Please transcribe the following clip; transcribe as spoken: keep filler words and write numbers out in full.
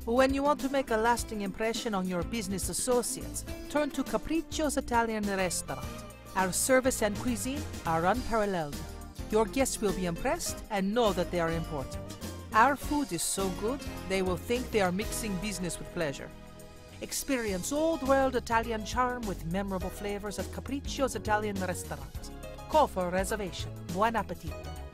When you want to make a lasting impression on your business associates, turn to Capriccio's Italian Restaurant. Our service and cuisine are unparalleled. Your guests will be impressed and know that they are important. Our food is so good, they will think they are mixing business with pleasure. Experience old-world Italian charm with memorable flavors at Capriccio's Italian Restaurant. Call for a reservation. Buon appetito!